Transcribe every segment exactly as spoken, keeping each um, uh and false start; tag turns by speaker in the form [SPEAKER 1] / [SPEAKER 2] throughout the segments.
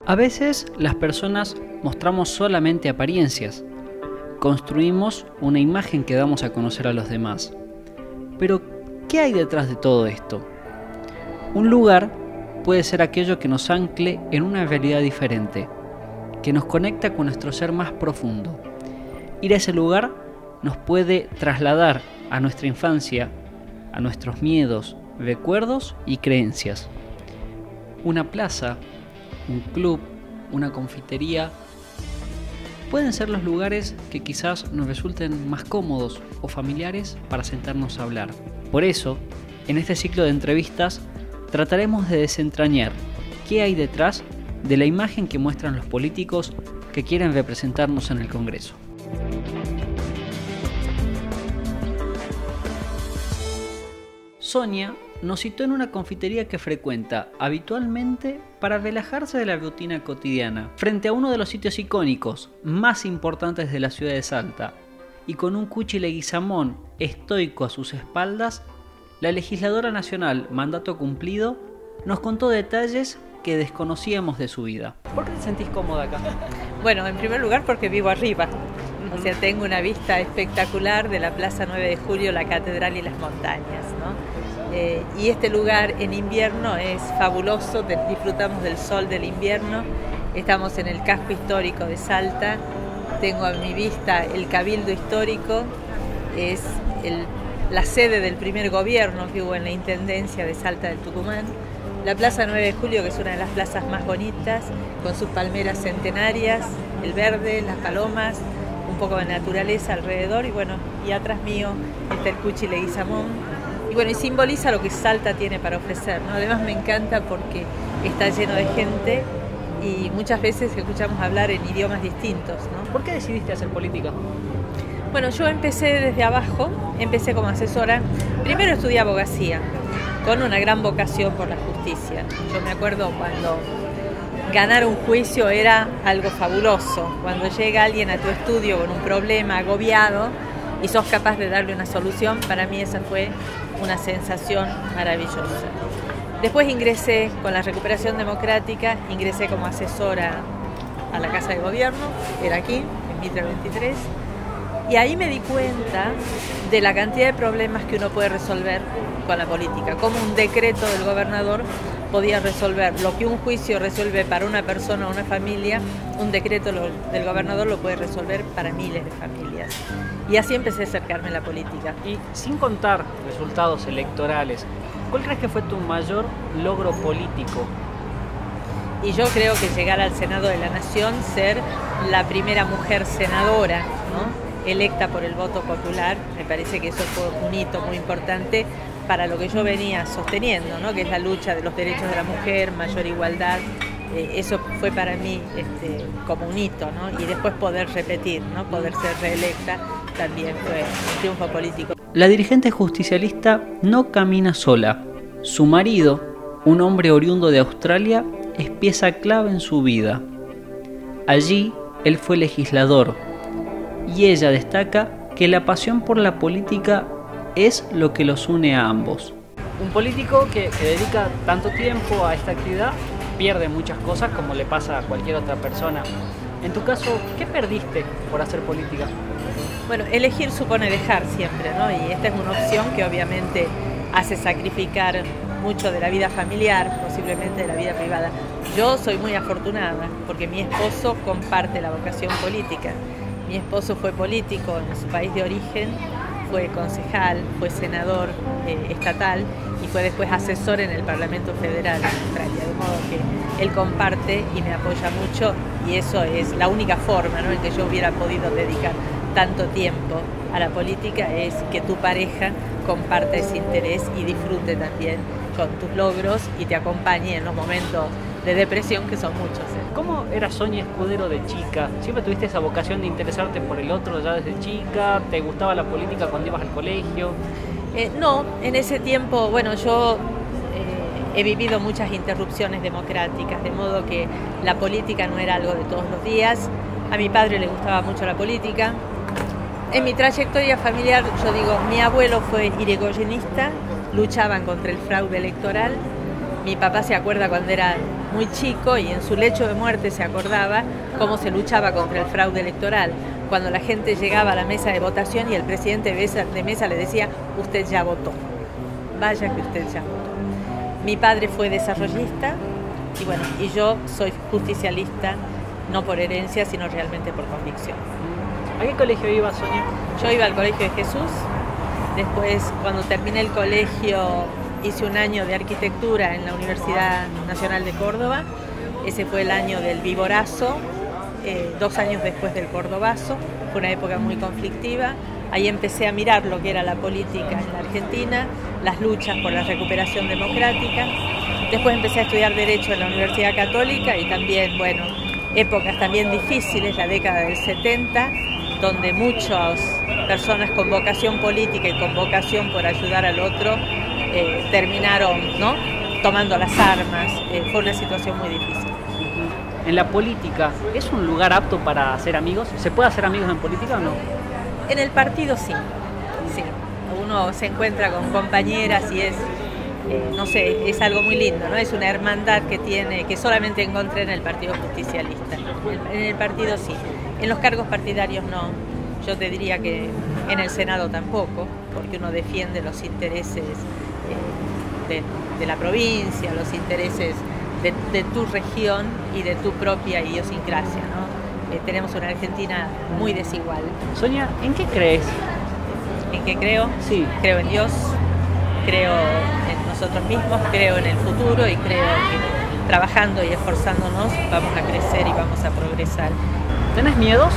[SPEAKER 1] A veces las personas mostramos solamente apariencias, construimos una imagen que damos a conocer a los demás. Pero, ¿qué hay detrás de todo esto? Un lugar puede ser aquello que nos ancle en una realidad diferente, que nos conecta con nuestro ser más profundo. Ir a ese lugar nos puede trasladar a nuestra infancia, a nuestros miedos, recuerdos y creencias. Una plaza, un club, una confitería, pueden ser los lugares que quizás nos resulten más cómodos o familiares para sentarnos a hablar. Por eso, en este ciclo de entrevistas, trataremos de desentrañar qué hay detrás de la imagen que muestran los políticos que quieren representarnos en el Congreso. Sonia nos citó en una confitería que frecuenta habitualmente para relajarse de la rutina cotidiana, frente a uno de los sitios icónicos más importantes de la ciudad de Salta, y con un Cuchi Leguizamón estoico a sus espaldas, la legisladora nacional, mandato cumplido, nos contó detalles que desconocíamos de su vida. ¿Por qué te sentís cómoda acá?
[SPEAKER 2] Bueno, en primer lugar porque vivo arriba, o sea, tengo una vista espectacular de la Plaza nueve de julio, la Catedral y las montañas, ¿no? Eh, y este lugar en invierno es fabuloso, disfrutamos del sol del invierno, estamos en el casco histórico de Salta, tengo a mi vista el Cabildo Histórico, es el, la sede del primer gobierno que hubo en la Intendencia de Salta del Tucumán, la Plaza nueve de julio, que es una de las plazas más bonitas, con sus palmeras centenarias, el verde, las palomas, un poco de naturaleza alrededor, y bueno, y atrás mío está el Cuchi Leguizamón. Y bueno, y simboliza lo que Salta tiene para ofrecer, ¿no? Además me encanta porque está lleno de gente y muchas veces escuchamos hablar en idiomas distintos, ¿no?
[SPEAKER 1] ¿Por qué decidiste hacer política?
[SPEAKER 2] Bueno, yo empecé desde abajo, empecé como asesora. Primero estudié abogacía, con una gran vocación por la justicia. Yo me acuerdo cuando ganar un juicio era algo fabuloso. Cuando llega alguien a tu estudio con un problema, agobiado, y sos capaz de darle una solución, para mí esa fue una sensación maravillosa. Después ingresé con la recuperación democrática, ingresé como asesora a la Casa de Gobierno, era aquí, en Mitre veintitrés, y ahí me di cuenta de la cantidad de problemas que uno puede resolver con la política, como un decreto del gobernador podía resolver lo que un juicio resuelve para una persona o una familia, un decreto del gobernador lo puede resolver para miles de familias. Y así empecé a acercarme a la política.
[SPEAKER 1] Y sin contar resultados electorales, ¿cuál crees que fue tu mayor logro político?
[SPEAKER 2] Y yo creo que llegar al Senado de la Nación, ser la primera mujer senadora, ¿no?, electa por el voto popular, me parece que eso fue un hito muy importante para lo que yo venía sosteniendo, ¿no?, que es la lucha de los derechos de la mujer, mayor igualdad. Eh, eso fue para mí este, como un hito, ¿no? Y después poder repetir, ¿no?, poder ser reelecta, también fue un triunfo político.
[SPEAKER 1] La dirigente justicialista no camina sola. Su marido, un hombre oriundo de Australia, es pieza clave en su vida. Allí, él fue legislador, y ella destaca que la pasión por la política es lo que los une a ambos. Un político que, que dedica tanto tiempo a esta actividad pierde muchas cosas, como le pasa a cualquier otra persona. En tu caso, ¿qué perdiste por hacer política?
[SPEAKER 2] Bueno, elegir supone dejar siempre, ¿no? Y esta es una opción que obviamente hace sacrificar mucho de la vida familiar, posiblemente de la vida privada. Yo soy muy afortunada porque mi esposo comparte la vocación política. Mi esposo fue político en su país de origen, fue concejal, fue senador eh, estatal y fue después asesor en el Parlamento Federal de Australia, de modo que él comparte y me apoya mucho, y eso es la única forma, ¿no?, en que yo hubiera podido dedicar tanto tiempo a la política, es que tu pareja comparta ese interés y disfrute también con tus logros y te acompañe en los momentos de depresión, que son muchos, ¿eh?
[SPEAKER 1] ¿Cómo era Sonia Escudero de chica? ¿Siempre tuviste esa vocación de interesarte por el otro ya desde chica? ¿Te gustaba la política cuando ibas al colegio?
[SPEAKER 2] Eh, no, en ese tiempo, bueno, yo eh, he vivido muchas interrupciones democráticas, de modo que la política no era algo de todos los días. A mi padre le gustaba mucho la política. En mi trayectoria familiar, yo digo, mi abuelo fue irigoyenista, luchaban contra el fraude electoral. Mi papá se acuerda cuando era muy chico y en su lecho de muerte se acordaba cómo se luchaba contra el fraude electoral, cuando la gente llegaba a la mesa de votación y el presidente de mesa le decía, usted ya votó, vaya que usted ya votó. Mi padre fue desarrollista y bueno, y yo soy justicialista, no por herencia, sino realmente por convicción.
[SPEAKER 1] ¿A qué colegio iba, Sonia?
[SPEAKER 2] Yo iba al Colegio de Jesús, después cuando terminé el colegio hice un año de arquitectura en la Universidad Nacional de Córdoba, ese fue el año del Viborazo, eh, dos años después del Cordobazo, fue una época muy conflictiva, ahí empecé a mirar lo que era la política en la Argentina, las luchas por la recuperación democrática, después empecé a estudiar Derecho en la Universidad Católica y también, bueno, épocas también difíciles, la década del setenta, donde muchas personas con vocación política y con vocación por ayudar al otro eh, terminaron, ¿no?, tomando las armas. Eh, fue una situación muy difícil.
[SPEAKER 1] En la política, ¿es un lugar apto para hacer amigos? ¿Se puede hacer amigos en política o no?
[SPEAKER 2] En el partido sí, sí. Uno se encuentra con compañeras y es, eh, no sé, es algo muy lindo, ¿no? Es una hermandad que tiene, que solamente encontré en el Partido Justicialista. En el partido sí. En los cargos partidarios no. Yo te diría que en el Senado tampoco, porque uno defiende los intereses eh, de, de la provincia, los intereses de, de tu región y de tu propia idiosincrasia, ¿no? Eh, tenemos una Argentina muy desigual.
[SPEAKER 1] Sonia, ¿en qué crees?
[SPEAKER 2] ¿En qué creo?
[SPEAKER 1] Sí.
[SPEAKER 2] Creo en Dios, creo en nosotros mismos, creo en el futuro y creo que trabajando y esforzándonos vamos a crecer y vamos a progresar.
[SPEAKER 1] ¿Tenés miedos?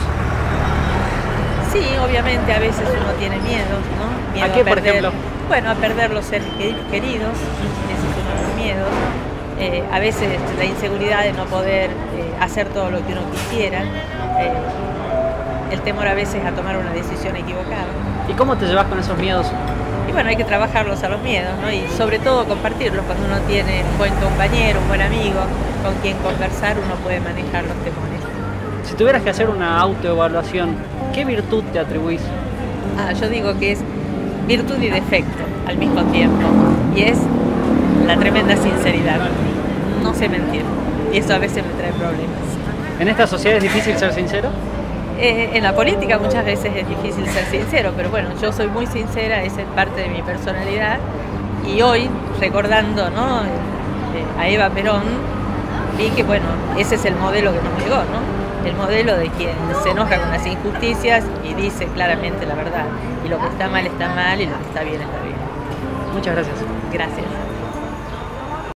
[SPEAKER 2] Sí, obviamente a veces uno tiene miedos, ¿no? Miedo
[SPEAKER 1] ¿A qué,
[SPEAKER 2] a perder,
[SPEAKER 1] por ejemplo?
[SPEAKER 2] Bueno, a perder los seres queridos, ese es uno de los miedos. Eh, a veces la inseguridad de no poder eh, hacer todo lo que uno quisiera, eh, el temor a veces a tomar una decisión equivocada.
[SPEAKER 1] ¿Y cómo te llevas con esos miedos?
[SPEAKER 2] Y bueno, hay que trabajarlos a los miedos, ¿no? Y sobre todo compartirlos. Cuando uno tiene un buen compañero, un buen amigo con quien conversar, uno puede manejar los temores.
[SPEAKER 1] Si tuvieras que hacer una autoevaluación, ¿qué virtud te atribuís?
[SPEAKER 2] Ah, yo digo que es virtud y defecto al mismo tiempo, y es la tremenda sinceridad. No sé mentir, y eso a veces me trae problemas.
[SPEAKER 1] ¿En esta sociedad es difícil ser sincero?
[SPEAKER 2] Eh, en la política muchas veces es difícil ser sincero, pero bueno, yo soy muy sincera, esa es parte de mi personalidad, y hoy, recordando, ¿no?, eh, a Eva Perón, vi que bueno, ese es el modelo que nos llegó, ¿no? El modelo de quien se enoja con las injusticias y dice claramente la verdad. Y lo que está mal está mal y lo que está bien está bien.
[SPEAKER 1] Muchas gracias.
[SPEAKER 2] Gracias.